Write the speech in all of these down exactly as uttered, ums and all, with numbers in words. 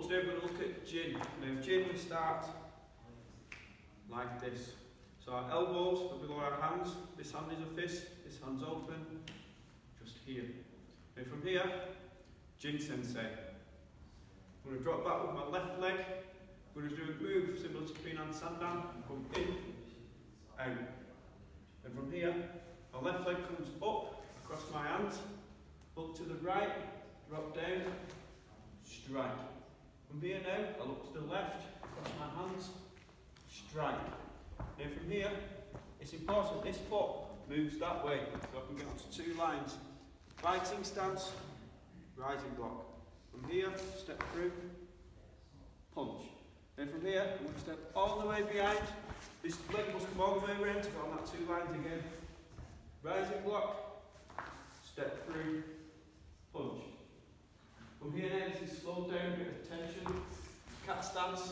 today we're going to look at Jin. Now Jin we start like this. So our elbows are below our hands, this hand is a fist, this hand's open, just here. Now from here, Jin Sensei. I'm going to drop back with my left leg, I'm going to do a move similar to Pinan Sandan, come in, out. And from here, my left leg comes up, across my hands, look to the right, drop down, strike. From here now, I look to the left, across my hands, strike. Now from here, it's important this foot moves that way, so I can get onto two lines. Fighting stance, rising block. From here, step through, punch. Then from here, I'm going to step all the way behind. This leg must come all the way around to go on that two lines again. Rising block, step through, punch. From here now, this is slowed down, a bit of tension. Cat stance.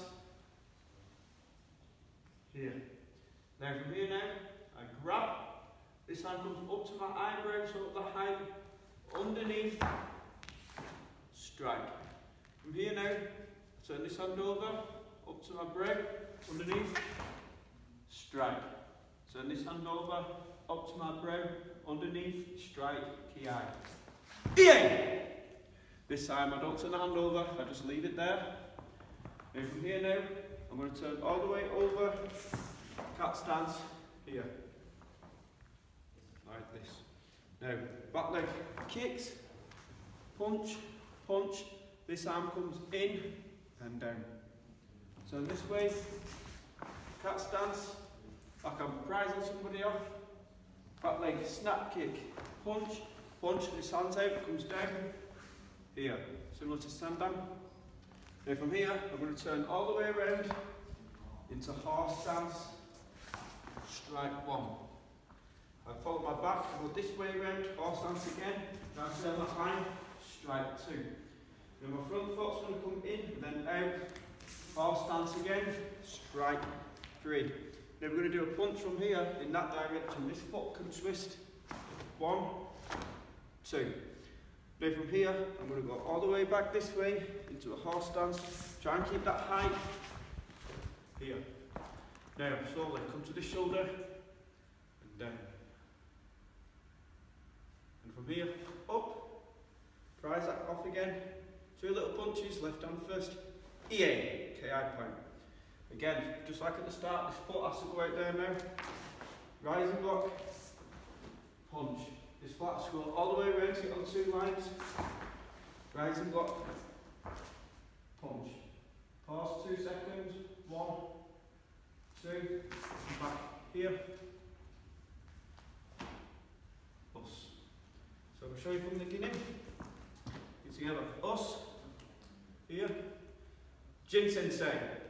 Here. Now from here now, I grab. This hand comes up to my eyebrow, so the height underneath. Strike. From here now, turn this hand over, up to my brow, underneath. Strike. Turn this hand over, up to my brow, underneath. Strike. Ki. Yeah! This time I don't turn the hand over, I just leave it there. Now from here now, I'm going to turn all the way over, cat stance, here. Like this. Now, back leg kicks, punch, punch, this arm comes in and down. So this way, cat stance, like I'm prizing somebody off, back leg snap kick, punch, punch, this hand's out, comes down, here, similar to Sandan. Now from here, I'm going to turn all the way around into horse stance, strike one. I follow my back, I go this way around, horse stance again, now turn that line, strike two. Now my front foot's going to come in and then out, horse stance again, strike three. Now we're going to do a punch from here in that direction. This foot can twist, one, two. Now from here, I'm going to go all the way back this way into a horse stance. Try and keep that height here. Now slowly come to the shoulder and down. And from here, up. Prize that off again. Two little punches, left hand first. E A, K I point. Again, just like at the start, this foot has to go out there now. Rising block, punch. This flat has to go all the way around to get on two lines. Rising block, punch. Pause two seconds. One, two, back here. Us. So I'll show you from the beginning. Get together. Us. Here. Jin Sensei.